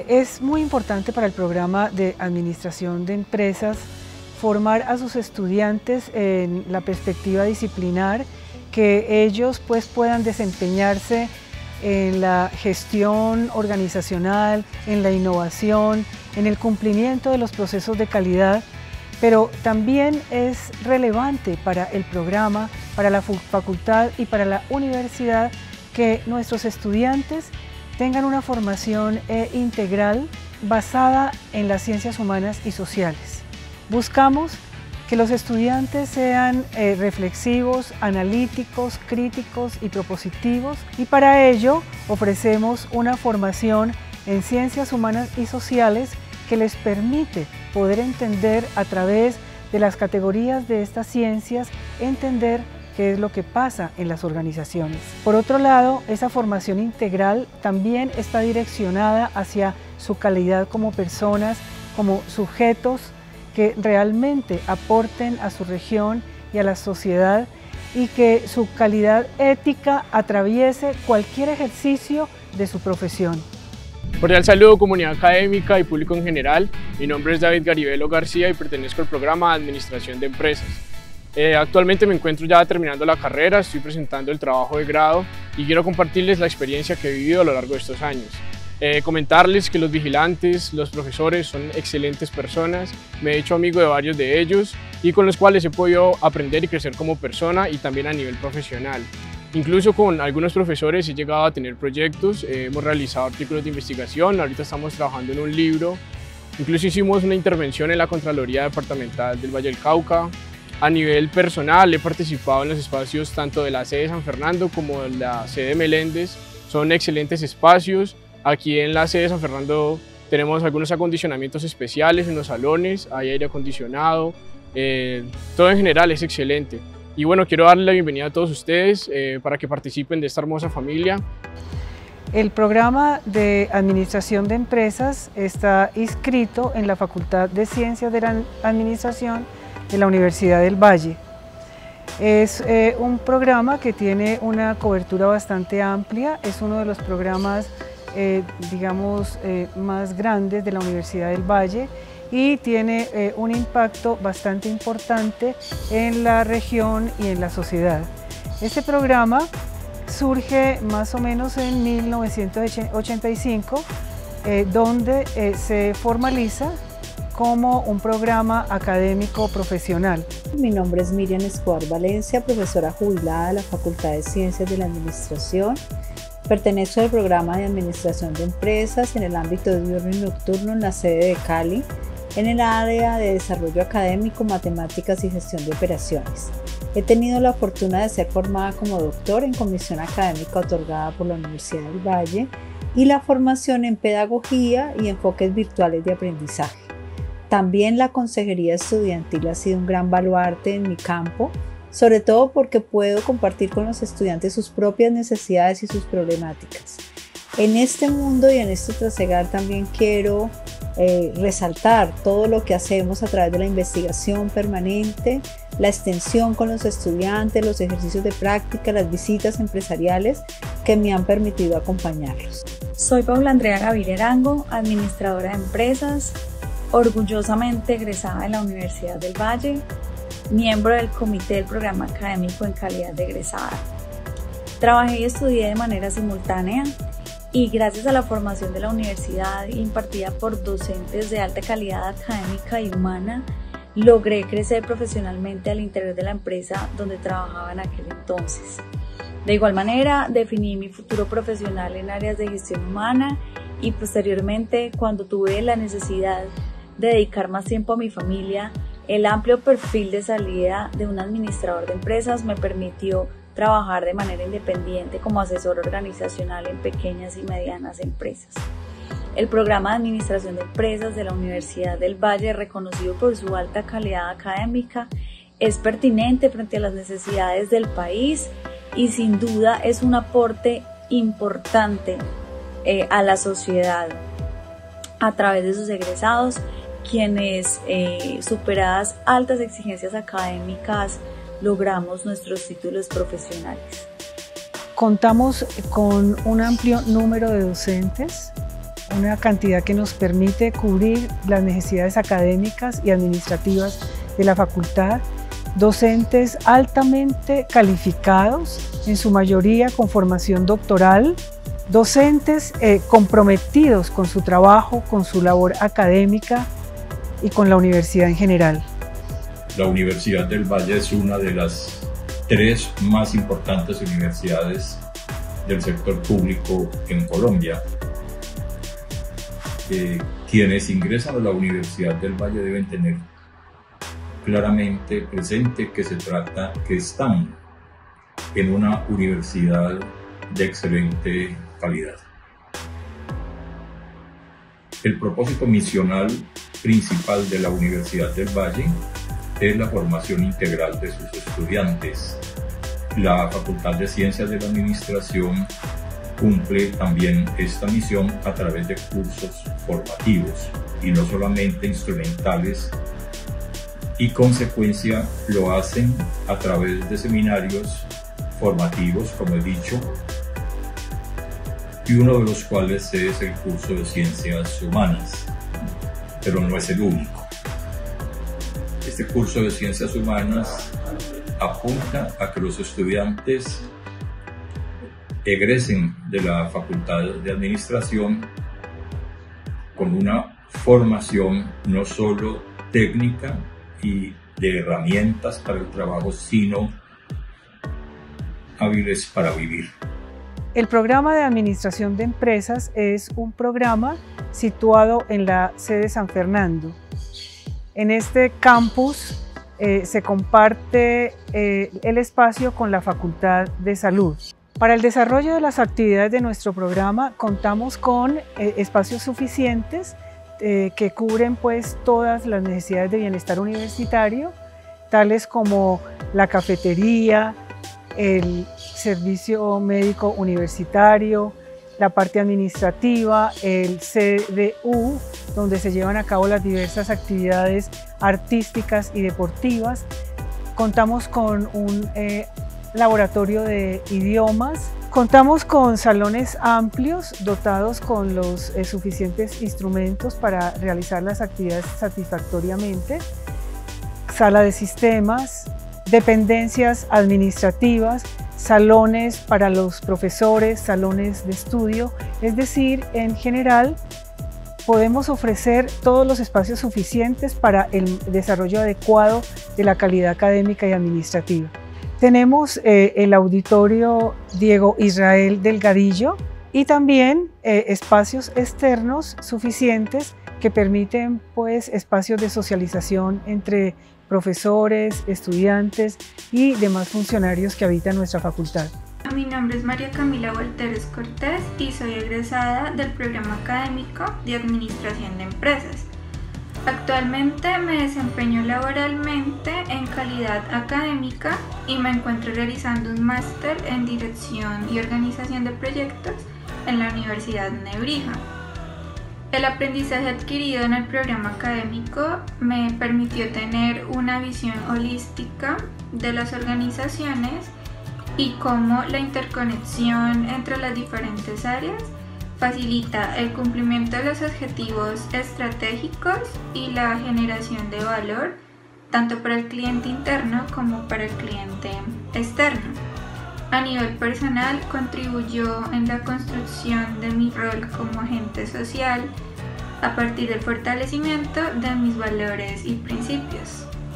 Es muy importante para el programa de administración de empresas formar a sus estudiantes en la perspectiva disciplinar, que ellos puedan desempeñarse en la gestión organizacional, en la innovación, en el cumplimiento de los procesos de calidad, pero también es relevante para el programa, para la facultad y para la universidad que nuestros estudiantes tengan una formación integral basada en las ciencias humanas y sociales. Buscamos que los estudiantes sean reflexivos, analíticos, críticos y propositivos, y para ello ofrecemos una formación en ciencias humanas y sociales que les permite poder entender a través de las categorías de estas ciencias, entender qué es lo que pasa en las organizaciones. Por otro lado, esa formación integral también está direccionada hacia su calidad como personas, como sujetos que realmente aporten a su región y a la sociedad, y que su calidad ética atraviese cualquier ejercicio de su profesión. Cordial saludo, comunidad académica y público en general. Mi nombre es David Garibelo García y pertenezco al programa de Administración de Empresas. Actualmente me encuentro ya terminando la carrera, estoy presentando el trabajo de grado y quiero compartirles la experiencia que he vivido a lo largo de estos años. Comentarles que los vigilantes, los profesores son excelentes personas, me he hecho amigo de varios de ellos y con los cuales he podido aprender y crecer como persona y también a nivel profesional. Incluso con algunos profesores he llegado a tener proyectos, hemos realizado artículos de investigación, ahorita estamos trabajando en un libro, incluso hicimos una intervención en la Contraloría Departamental del Valle del Cauca. A nivel personal he participado en los espacios tanto de la sede de San Fernando como de la sede de Meléndez, son excelentes espacios. Aquí en la sede de San Fernando tenemos algunos acondicionamientos especiales en los salones, hay aire acondicionado, todo en general es excelente. Y bueno, quiero darle la bienvenida a todos ustedes para que participen de esta hermosa familia. El programa de Administración de Empresas está inscrito en la Facultad de Ciencias de la Administración de la Universidad del Valle. Es un programa que tiene una cobertura bastante amplia, es uno de los programas más grandes de la Universidad del Valle y tiene un impacto bastante importante en la región y en la sociedad. Este programa surge más o menos en 1985, donde se formaliza como un programa académico profesional. Mi nombre es Miriam Escobar Valencia, profesora jubilada de la Facultad de Ciencias de la Administración. Pertenezco al programa de Administración de Empresas en el ámbito diurno y nocturno en la sede de Cali, en el área de Desarrollo Académico, Matemáticas y Gestión de Operaciones. He tenido la fortuna de ser formada como doctor en comisión académica otorgada por la Universidad del Valle y la formación en Pedagogía y enfoques virtuales de aprendizaje. También la consejería estudiantil ha sido un gran baluarte en mi campo, sobre todo porque puedo compartir con los estudiantes sus propias necesidades y sus problemáticas. En este mundo y en este trasegar también quiero resaltar todo lo que hacemos a través de la investigación permanente, la extensión con los estudiantes, los ejercicios de práctica, las visitas empresariales que me han permitido acompañarlos. Soy Paula Andrea Gaviria Arango, administradora de empresas, orgullosamente egresada de la Universidad del Valle, miembro del comité del programa académico en calidad de egresada. Trabajé y estudié de manera simultánea y gracias a la formación de la universidad impartida por docentes de alta calidad académica y humana, logré crecer profesionalmente al interior de la empresa donde trabajaba en aquel entonces. De igual manera, definí mi futuro profesional en áreas de gestión humana y posteriormente, cuando tuve la necesidad de dedicar más tiempo a mi familia, el amplio perfil de salida de un administrador de empresas me permitió trabajar de manera independiente como asesor organizacional en pequeñas y medianas empresas. El programa de Administración de Empresas de la Universidad del Valle, reconocido por su alta calidad académica, es pertinente frente a las necesidades del país y sin duda es un aporte importante a la sociedad a través de sus egresados, quienes superadas altas exigencias académicas logramos nuestros títulos profesionales. Contamos con un amplio número de docentes una cantidad que nos permite cubrir las necesidades académicas y administrativas de la facultad, docentes altamente calificados, en su mayoría con formación doctoral, docentes comprometidos con su trabajo, con su labor académica y con la universidad en general. La Universidad del Valle es una de las 3 más importantes universidades del sector público en Colombia. Quienes ingresan a la Universidad del Valle deben tener claramente presente que están en una universidad de excelente calidad. El propósito misional principal de la Universidad del Valle es la formación integral de sus estudiantes. La Facultad de Ciencias de la Administración cumple también esta misión a través de cursos formativos y no solamente instrumentales, y consecuencia lo hacen a través de seminarios formativos, como he dicho, y uno de los cuales es el curso de Ciencias Humanas, pero no es el único. Este curso de Ciencias Humanas apunta a que los estudiantes egresen de la Facultad de Administración con una formación no solo técnica y de herramientas para el trabajo, sino hábiles para vivir. El programa de Administración de Empresas es un programa situado en la sede San Fernando. En este campus se comparte el espacio con la Facultad de Salud. Para el desarrollo de las actividades de nuestro programa contamos con espacios suficientes que cubren pues todas las necesidades de bienestar universitario, tales como la cafetería, el servicio médico universitario, la parte administrativa, el CDU, donde se llevan a cabo las diversas actividades artísticas y deportivas. Contamos con un laboratorio de idiomas. Contamos con salones amplios dotados con los suficientes instrumentos para realizar las actividades satisfactoriamente. Sala de sistemas, dependencias administrativas, salones para los profesores, salones de estudio, es decir, en general podemos ofrecer todos los espacios suficientes para el desarrollo adecuado de la calidad académica y administrativa. Tenemos el auditorio Diego Israel Delgadillo y también espacios externos suficientes que permiten pues espacios de socialización entre profesores, estudiantes y demás funcionarios que habitan nuestra facultad. Mi nombre es María Camila Walteres Cortés y soy egresada del programa académico de Administración de Empresas. Actualmente me desempeño laboralmente en calidad académica y me encuentro realizando un máster en Dirección y Organización de Proyectos en la Universidad Nebrija. El aprendizaje adquirido en el programa académico me permitió tener una visión holística de las organizaciones y cómo la interconexión entre las diferentes áreas facilita el cumplimiento de los objetivos estratégicos y la generación de valor tanto para el cliente interno como para el cliente externo. A nivel personal, contribuyó en la construcción de mi rol como agente social a partir del fortalecimiento de mis valores y principios.